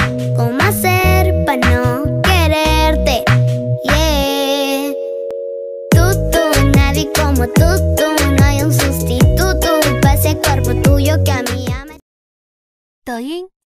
¿Cómo hacer para no quererte? Yeah. Nadie como tú, no hay un sustituto para ese cuerpo tuyo que a mí ama. 抖音。